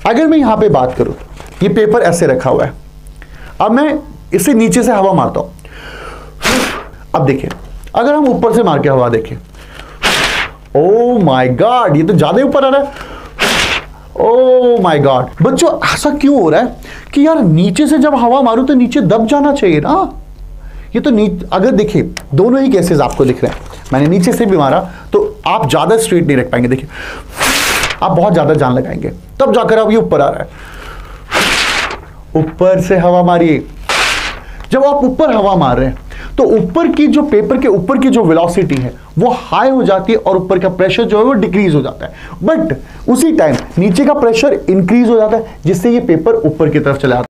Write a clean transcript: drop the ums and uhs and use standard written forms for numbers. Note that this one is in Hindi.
अगर मैं यहां पे बात करूं, ये पेपर ऐसे रखा हुआ है, अब मैं इसे नीचे से हवा मारता हूं, अब देखिए अगर हम ऊपर से मार के हवा देखें, ओ माय गॉड, ये तो ज्यादा ऊपर आ रहा है। ओ माय गॉड बच्चों, ऐसा क्यों हो रहा है कि यार नीचे से जब हवा मारूं तो नीचे दब जाना चाहिए ना। ये तो अगर देखिए दोनों ही केसेस आपको दिख रहे हैं, मैंने नीचे से भी मारा तो आप ज्यादा स्ट्रेट नहीं रख पाएंगे, देखिए आप बहुत ज्यादा जान लगाएंगे, तब जाकर आप ये ऊपर आ रहा है। ऊपर से हवा मारिए, जब आप ऊपर हवा मार रहे हैं तो ऊपर की जो पेपर के ऊपर की जो वेलोसिटी है वो हाई हो जाती है और ऊपर का प्रेशर जो है वो डिक्रीज हो जाता है, बट उसी टाइम नीचे का प्रेशर इंक्रीज हो जाता है, जिससे ये पेपर ऊपर की तरफ चला जाता है।